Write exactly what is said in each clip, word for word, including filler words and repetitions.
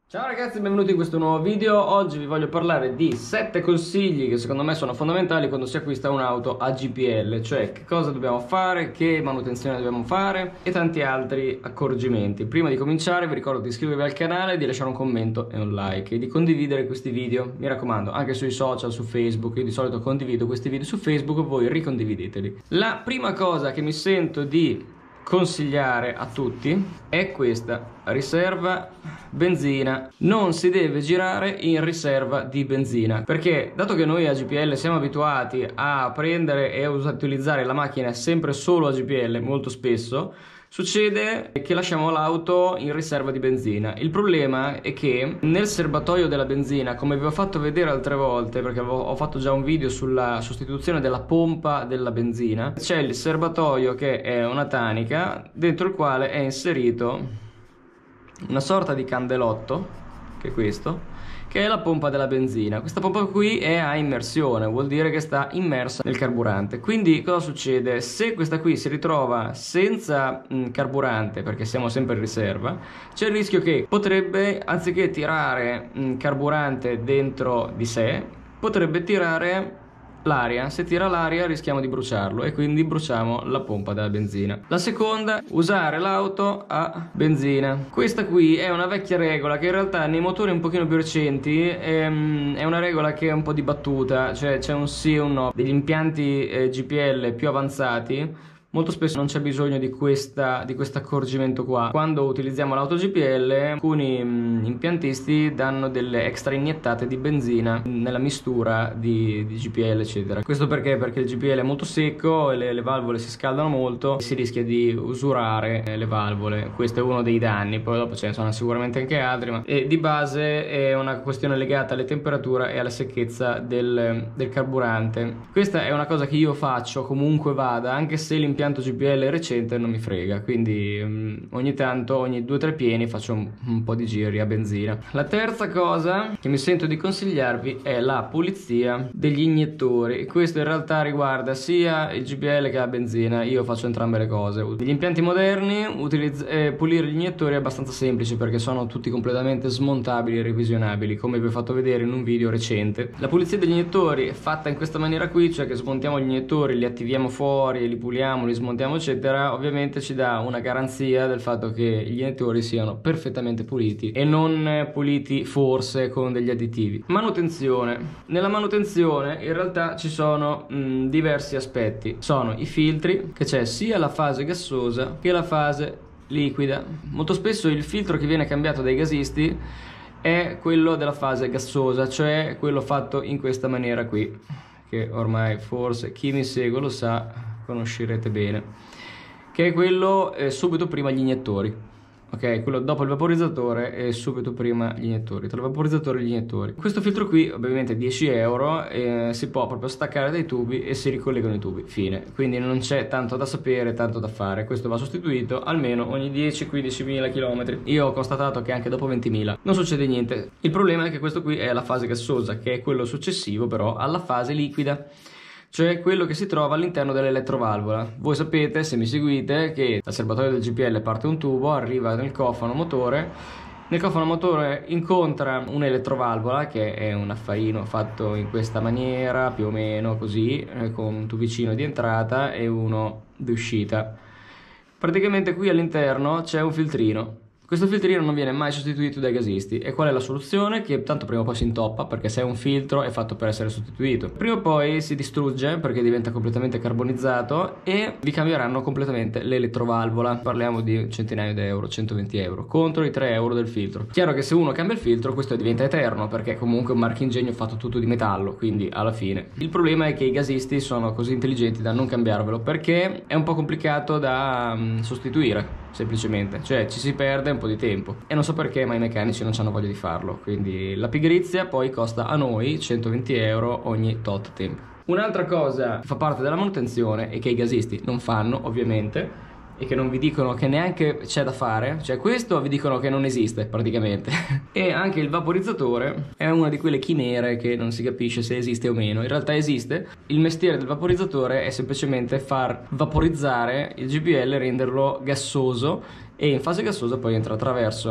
Ciao ragazzi, benvenuti in questo nuovo video. Oggi vi voglio parlare di sette consigli che secondo me sono fondamentali quando si acquista un'auto a G P L, cioè che cosa dobbiamo fare, che manutenzione dobbiamo fare e tanti altri accorgimenti. Prima di cominciare vi ricordo di iscrivervi al canale, di lasciare un commento e un like e di condividere questi video, mi raccomando, anche sui social, su Facebook. Io di solito condivido questi video su Facebook, voi ricondivideteli. La prima cosa che mi sento di consigliare a tutti è questa: riserva benzina. Non si deve girare in riserva di benzina, perché dato che noi a G P L siamo abituati a prendere e a utilizzare la macchina sempre solo a G P L, molto spesso succede che lasciamo l'auto in riserva di benzina. Il problema è che nel serbatoio della benzina, come vi ho fatto vedere altre volte, perché ho fatto già un video sulla sostituzione della pompa della benzina, c'è il serbatoio che è una tanica dentro il quale è inserito una sorta di candelotto, che è questo, che è la pompa della benzina. Questa pompa qui è a immersione, vuol dire che sta immersa nel carburante. Quindi cosa succede? Se questa qui si ritrova senza mh, carburante, perché siamo sempre in riserva, c'è il rischio che potrebbe, anziché tirare mh, carburante dentro di sé, potrebbe tirare l'aria. Se tira l'aria rischiamo di bruciarlo e quindi bruciamo la pompa della benzina. La seconda, usare l'auto a benzina. Questa qui è una vecchia regola che in realtà nei motori un pochino più recenti è, è una regola che è un po' dibattuta, cioè c'è un sì e un no. Degli impianti eh, G P L più avanzati molto spesso non c'è bisogno di questa di questo accorgimento qua. Quando utilizziamo l'auto G P L, alcuni mh, impiantisti danno delle extra iniettate di benzina nella mistura di, di G P L eccetera. Questo perché? Perché il G P L è molto secco e le, le valvole si scaldano molto e si rischia di usurare eh, le valvole. Questo è uno dei danni, poi dopo ce ne sono sicuramente anche altri, ma e di base è una questione legata alle temperature e alla secchezza del, del carburante. Questa è una cosa che io faccio comunque vada, anche se l'impianto G P L recente non mi frega, quindi um, ogni tanto, ogni due o tre pieni faccio un, un po' di giri a benzina. La terza cosa che mi sento di consigliarvi è la pulizia degli iniettori. Questo in realtà riguarda sia il G P L che la benzina, io faccio entrambe le cose. Negli impianti moderni eh, pulire gli iniettori è abbastanza semplice perché sono tutti completamente smontabili e revisionabili, come vi ho fatto vedere in un video recente. La pulizia degli iniettori è fatta in questa maniera qui, cioè che smontiamo gli iniettori, li attiviamo fuori, li puliamo, li smontiamo eccetera. Ovviamente ci dà una garanzia del fatto che gli iniettori siano perfettamente puliti e non puliti forse con degli additivi. Manutenzione. Nella manutenzione in realtà ci sono mh, diversi aspetti. Sono i filtri, che c'è sia la fase gassosa che la fase liquida. Molto spesso il filtro che viene cambiato dai gasisti è quello della fase gassosa, cioè quello fatto in questa maniera qui, che ormai forse chi mi segue lo sa, conoscerete bene, che è quello eh, subito prima gli iniettori, ok? Quello dopo il vaporizzatore e subito prima gli iniettori, tra il vaporizzatore e gli iniettori. Questo filtro qui ovviamente dieci euro, eh, si può proprio staccare dai tubi e si ricollegano i tubi, fine. Quindi non c'è tanto da sapere, tanto da fare. Questo va sostituito almeno ogni dieci quindici mila chilometri. Io ho constatato che anche dopo ventimila non succede niente. Il problema è che questo qui è la fase gassosa, che è quello successivo però alla fase liquida, cioè quello che si trova all'interno dell'elettrovalvola. Voi sapete, se mi seguite, che dal serbatoio del G P L parte un tubo, arriva nel cofano motore, nel cofano motore incontra un'elettrovalvola che è un affarino fatto in questa maniera, più o meno così, con un tubicino di entrata e uno di uscita. Praticamente qui all'interno c'è un filtrino. Questo filtrino non viene mai sostituito dai gasisti. E qual è la soluzione? Che tanto prima o poi si intoppa, perché se è un filtro è fatto per essere sostituito. Prima o poi si distrugge perché diventa completamente carbonizzato e vi cambieranno completamente l'elettrovalvola. Parliamo di centinaia di euro, centoventi euro, contro i tre euro del filtro. Chiaro che se uno cambia il filtro questo diventa eterno, perché comunque è un marchingegno fatto tutto di metallo, quindi alla fine. Il problema è che i gasisti sono così intelligenti da non cambiarvelo, perché è un po' complicato da um, sostituire, semplicemente. Cioè ci si perde un po' di tempo e non so perché, ma i meccanici non hanno voglia di farlo, quindi la pigrizia poi costa a noi centoventi euro ogni tot tempo. Un'altra cosa che fa parte della manutenzione e che i gasisti non fanno ovviamente e che non vi dicono che neanche c'è da fare, cioè questo vi dicono che non esiste praticamente e anche il vaporizzatore è una di quelle chimere che non si capisce se esiste o meno. In realtà esiste. Il mestiere del vaporizzatore è semplicemente far vaporizzare il G P L, renderlo gassoso, e in fase gassosa poi entra attraverso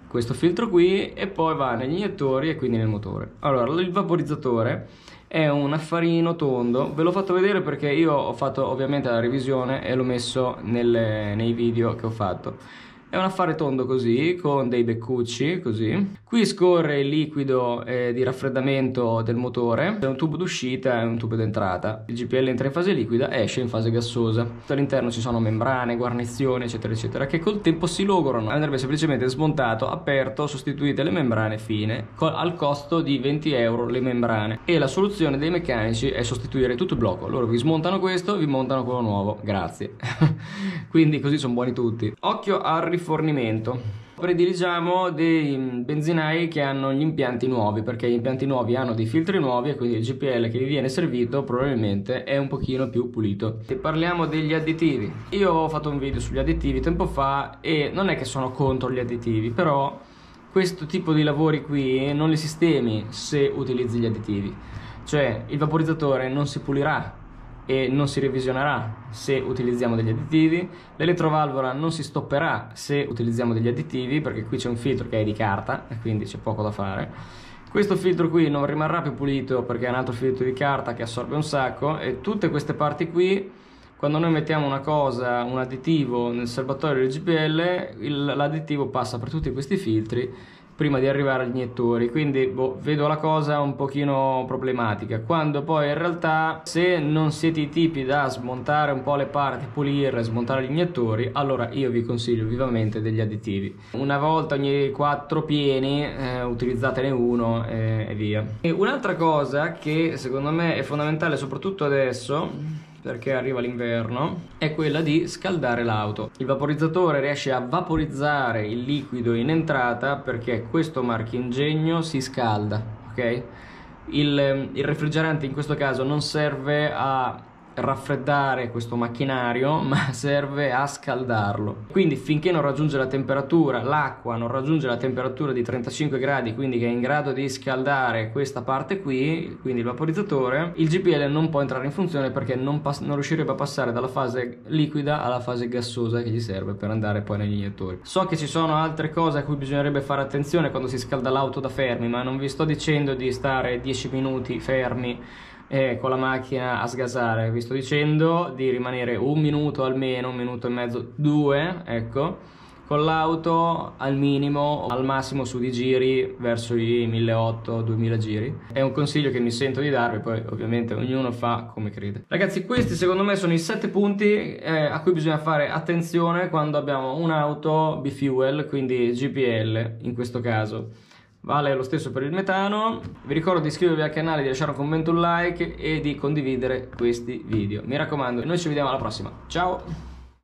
questo filtro qui e poi va negli iniettori e quindi nel motore. Allora, il vaporizzatore è un affarino tondo, ve l'ho fatto vedere perché io ho fatto ovviamente la revisione e l'ho messo nelle, nei video che ho fatto. È un affare tondo così, con dei beccucci, così. Qui scorre il liquido eh, di raffreddamento del motore. C'è un tubo d'uscita e un tubo d'entrata. Il G P L entra in fase liquida, esce in fase gassosa. All'interno ci sono membrane, guarnizioni, eccetera, eccetera, che col tempo si logorano. Andrebbe semplicemente smontato, aperto, sostituite le membrane, fine, al costo di venti euro le membrane. E la soluzione dei meccanici è sostituire tutto il blocco. Loro vi smontano questo, vi montano quello nuovo. Grazie. Quindi così sono buoni tutti. Occhio al rifornimento. Prediligiamo dei benzinai che hanno gli impianti nuovi, perché gli impianti nuovi hanno dei filtri nuovi e quindi il G P L che vi viene servito probabilmente è un pochino più pulito. E parliamo degli additivi. Io ho fatto un video sugli additivi tempo fa e non è che sono contro gli additivi, però questo tipo di lavori qui non li sistemi se utilizzi gli additivi. Cioè il vaporizzatore non si pulirà e non si revisionerà se utilizziamo degli additivi, l'elettrovalvola non si stopperà se utilizziamo degli additivi, perché qui c'è un filtro che è di carta e quindi c'è poco da fare. Questo filtro qui non rimarrà più pulito perché è un altro filtro di carta che assorbe un sacco, e tutte queste parti qui, quando noi mettiamo una cosa, un additivo nel serbatoio del G P L, l'additivo passa per tutti questi filtri prima di arrivare agli iniettori, quindi boh, vedo la cosa un pochino problematica, quando poi in realtà se non siete i tipi da smontare un po' le parti, pulire, smontare gli iniettori, allora io vi consiglio vivamente degli additivi. Una volta ogni quattro pieni eh, utilizzatene uno eh, e via. E un'altra cosa che secondo me è fondamentale soprattutto adesso, perché arriva l'inverno, è quella di scaldare l'auto. Il vaporizzatore riesce a vaporizzare il liquido in entrata perché questo marchingegno si scalda, ok? Il, il refrigerante in questo caso non serve a raffreddare questo macchinario, ma serve a scaldarlo. Quindi finché non raggiunge la temperatura, l'acqua non raggiunge la temperatura di trentacinque gradi, quindi che è in grado di scaldare questa parte qui, quindi il vaporizzatore, il G P L non può entrare in funzione perché non, non riuscirebbe a passare dalla fase liquida alla fase gassosa che gli serve per andare poi negli iniettori. So che ci sono altre cose a cui bisognerebbe fare attenzione quando si scalda l'auto da fermi, ma non vi sto dicendo di stare dieci minuti fermi e con la macchina a sgasare, vi sto dicendo di rimanere un minuto almeno, un minuto e mezzo, due, ecco, con l'auto al minimo, al massimo su di giri verso i milleottocento duemila giri. È un consiglio che mi sento di darvi, poi ovviamente ognuno fa come crede. Ragazzi, questi secondo me sono i sette punti eh, a cui bisogna fare attenzione quando abbiamo un'auto bifuel, quindi G P L in questo caso. Vale lo stesso per il metano. Vi ricordo di iscrivervi al canale, di lasciare un commento, un like e di condividere questi video. Mi raccomando, noi ci vediamo alla prossima. Ciao!